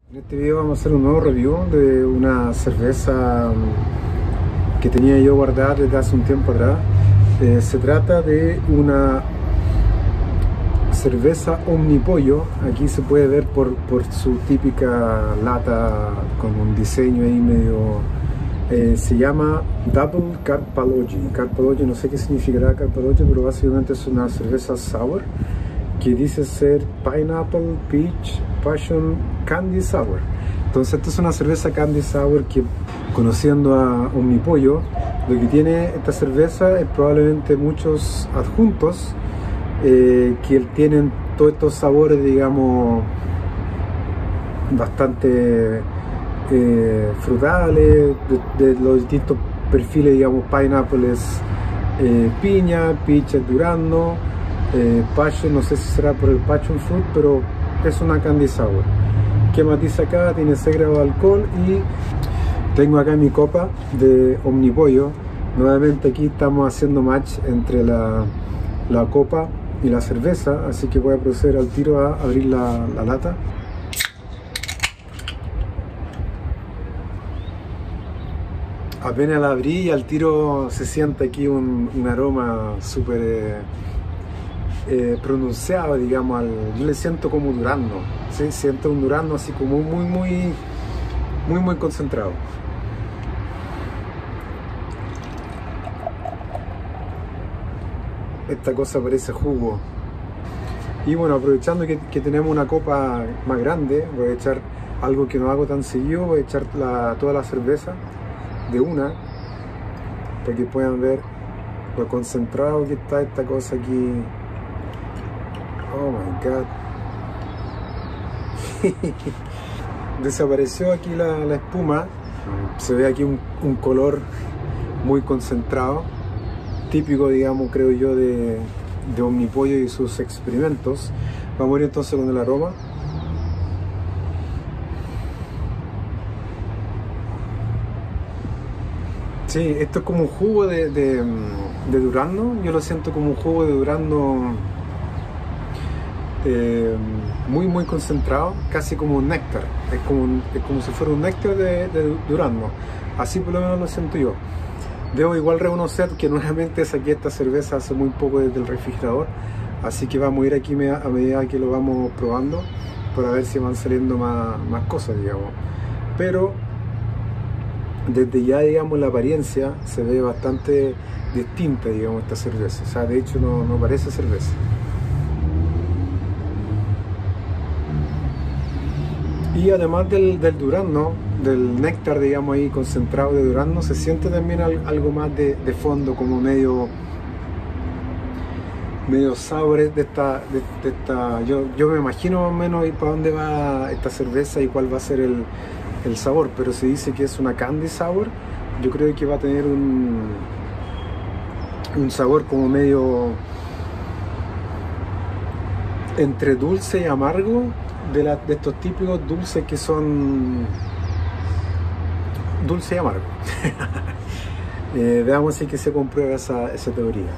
En este video vamos a hacer un nuevo review de una cerveza que tenía yo guardada desde hace un tiempo atrás. Se trata de una cerveza Omnipollo. Aquí se puede ver por su típica lata con un diseño ahí medio... se llama Double Carpalogy. Carpalogy, no sé qué significará Carpalogy, pero básicamente es una cerveza sour que dice ser Pineapple, Peach, Passion, Candy Sour. Entonces esta es una cerveza Candy Sour que, conociendo a Omnipollo, lo que tiene esta cerveza es probablemente muchos adjuntos que tienen todos estos sabores, digamos, bastante frutales, de los distintos perfiles, digamos. Pineapple es piña, peach es durazno, passion, no sé si será por el passion fruit, pero es una candy sour. ¿Qué matiza acá? Tiene 6 grados de alcohol y tengo acá mi copa de Omnipollo. Nuevamente aquí estamos haciendo match entre la copa y la cerveza, así que voy a proceder al tiro a abrir la lata. Apenas la abrí y al tiro se siente aquí un aroma súper pronunciado, digamos. Yo le siento como durazno, ¿sí? Siento un durazno así como muy concentrado. Esta cosa parece jugo. Y bueno, aprovechando que tenemos una copa más grande, voy a echar algo que no hago tan seguido. Voy a echar toda la cerveza de una, para que puedan ver lo concentrado que está esta cosa aquí. Oh my god. Desapareció aquí la espuma. Se ve aquí un color muy concentrado, típico, digamos, creo yo, de Omnipollo y sus experimentos. Vamos a ir entonces con el aroma. Sí, esto es como un jugo de durazno. Yo lo siento como un jugo de durazno muy concentrado, casi como un néctar. Es como si fuera un néctar de durazno. Así por lo menos lo siento yo. Debo igual reconocer que nuevamente saqué esta cerveza hace muy poco desde el refrigerador, así que vamos a ir aquí a medida que lo vamos probando para ver si van saliendo más cosas, digamos. Pero desde ya, digamos, la apariencia se ve bastante distinta, digamos, esta cerveza. O sea, de hecho no parece cerveza. Y además del durazno, del néctar, digamos, ahí concentrado de durazno, se siente también algo más de fondo, como medio sour de esta. Yo me imagino más o menos ahí para dónde va esta cerveza y cuál va a ser el sabor, pero se dice que es una candy sour. Yo creo que va a tener un sabor como medio entre dulce y amargo, de estos típicos dulces que son dulce y amargo. Veamos si es que se comprueba esa teoría.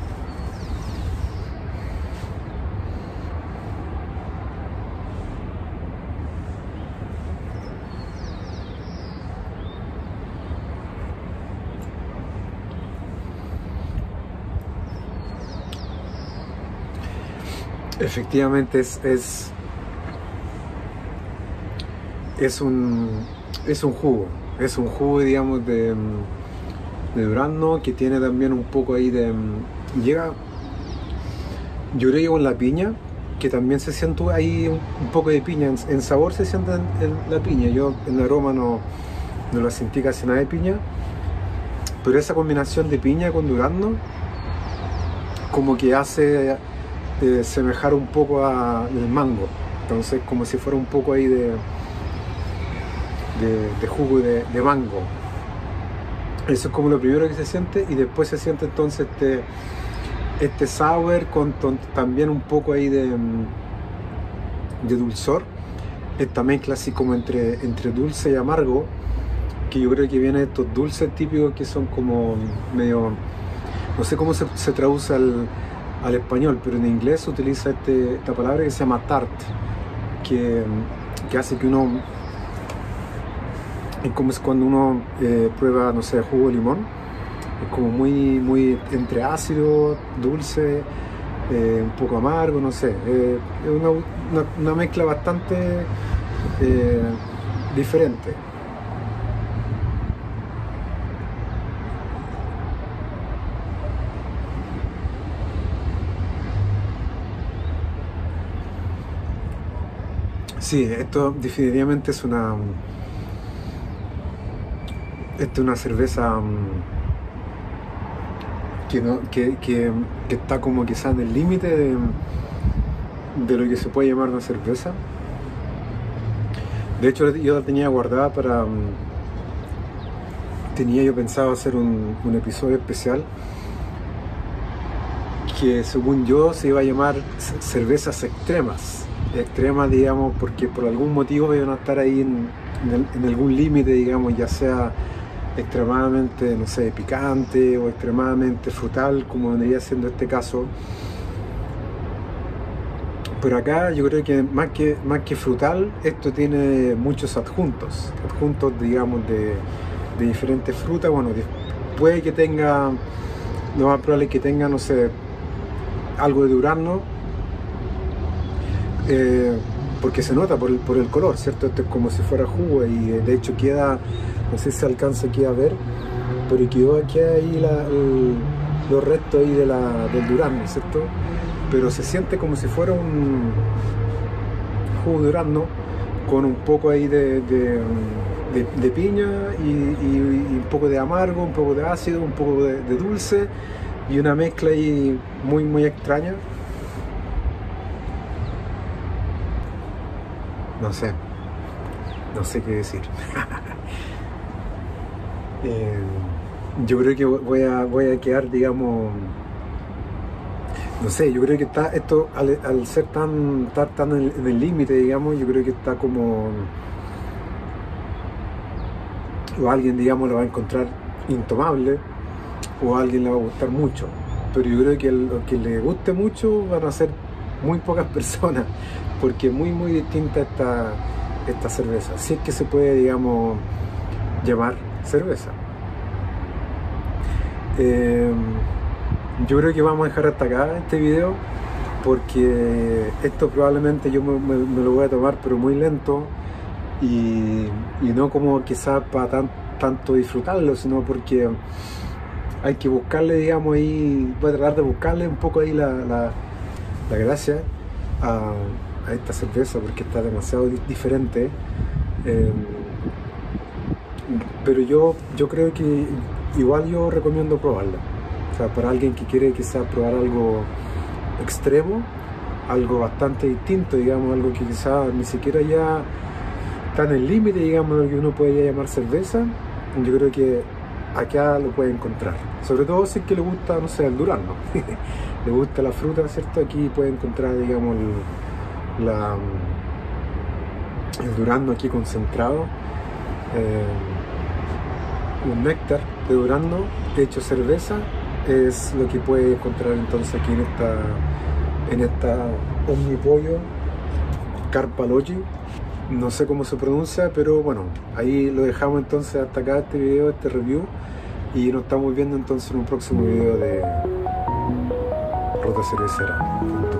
Efectivamente es un jugo, digamos, de durazno, que tiene también un poco ahí de... llega, yo creo que con la piña, que también se siente ahí un poco de piña. En sabor se siente la piña. Yo en aroma no la sentí casi nada de piña, pero esa combinación de piña con durazno como que hace semejar un poco al mango. Entonces, como si fuera un poco ahí de jugo de mango. Eso es como lo primero que se siente, y después se siente entonces este sour con también un poco ahí de dulzor. Esta mezcla así como entre dulce y amargo, que yo creo que viene de estos dulces típicos que son como medio, no sé cómo se traduce al español, pero en inglés se utiliza esta palabra que se llama tart, que hace que uno Es como es cuando uno prueba, no sé, jugo de limón. Es como muy entre ácido, dulce, un poco amargo, no sé. Es una mezcla bastante diferente. Sí, esto definitivamente es una cerveza que está como quizás en el límite de lo que se puede llamar una cerveza. De hecho, yo la tenía guardada tenía yo pensado hacer un episodio especial que según yo se iba a llamar cervezas extremas. Extremas, digamos, porque por algún motivo iban a estar ahí en algún límite, digamos, ya sea extremadamente, no sé, picante o extremadamente frutal, como vendría siendo este caso. Pero acá yo creo que más que frutal, esto tiene muchos adjuntos, digamos, de diferentes frutas. Bueno, puede que tenga, lo más probable es que tenga, no sé, algo de durazno, porque se nota por el color, ¿cierto? Esto es como si fuera jugo y de hecho queda, no sé si se alcanza aquí a ver, pero queda ahí los restos ahí del durazno, ¿cierto? Pero se siente como si fuera un jugo de durazno con un poco ahí de piña y un poco de amargo, un poco de ácido, un poco de dulce y una mezcla ahí muy extraña. No sé qué decir. Yo creo que voy a quedar, digamos, no sé, yo creo que esto al ser estar tan en el límite, digamos, yo creo que está como, o alguien, digamos, lo va a encontrar intomable, o a alguien le va a gustar mucho, pero yo creo que lo que le guste mucho van a ser muy pocas personas, porque es muy distinta esta cerveza, si es que se puede, digamos, llamar cerveza. Yo creo que vamos a dejar hasta acá este video, porque esto probablemente yo me lo voy a tomar pero muy lento y no como quizás para tanto disfrutarlo, sino porque hay que buscarle, digamos, ahí, voy a tratar de buscarle un poco ahí la gracia a esta cerveza, porque está demasiado diferente. Pero yo creo que igual yo recomiendo probarla. O sea, para alguien que quiere quizás probar algo extremo, algo bastante distinto, digamos, algo que quizás ni siquiera ya está en el límite, digamos, de lo que uno puede llamar cerveza, yo creo que acá lo puede encontrar. Sobre todo si es que le gusta, no sé, el durazno, le gusta la fruta, ¿cierto? Aquí puede encontrar, digamos, el durazno aquí concentrado, un néctar de durazno hecho cerveza, es lo que puede encontrar entonces aquí en esta Omnipollo Karpalogy. No sé cómo se pronuncia, pero bueno, ahí lo dejamos entonces hasta acá este video, este review, y nos estamos viendo entonces en un próximo video de Ruta Cervecera.